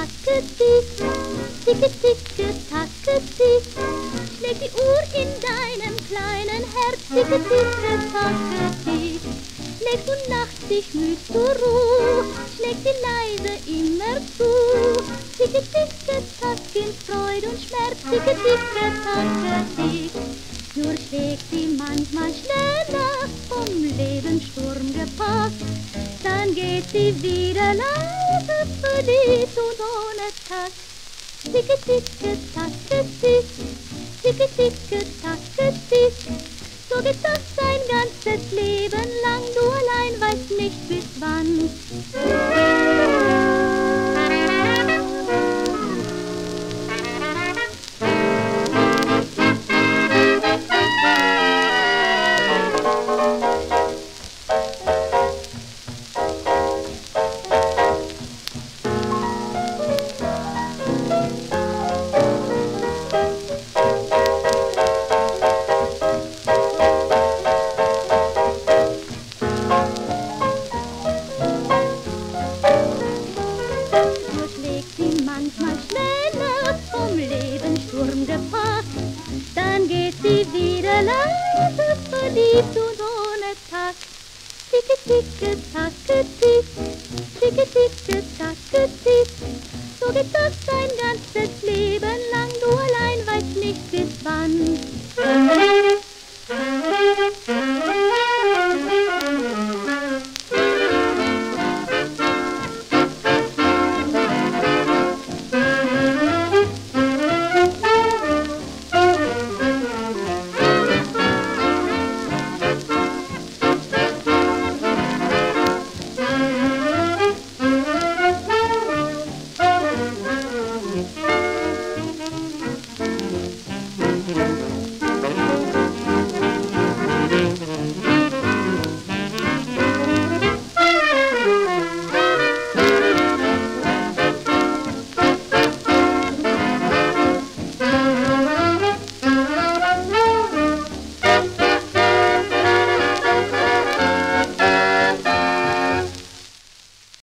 Tacke, Tick, Ticke, Ticke, Tacke, Tick, schlägt die Uhr in deinem kleinen Herz, Ticke, Ticke, Tacke, Tick. Legst du nachts dich müd zur Ruh, schlägt sie leise immer zu. Ticke, Ticke, Tack in Freude und Schmerz, Ticke, Ticke, Tacke, Tick. Nur schlägt sie manchmal schneller, vom Lebenssturm gepackt. Dann geht sie wieder leise, verliebt und ohne Takt. Ticke, Ticke, Tacke, Tick, Ticke, Ticke, Tacke, Tick. So geht das dein ganzes Leben lang, du allein weißt nicht bis wann. So geht das dein ganzes Leben lang, du allein weißt nicht bis wann.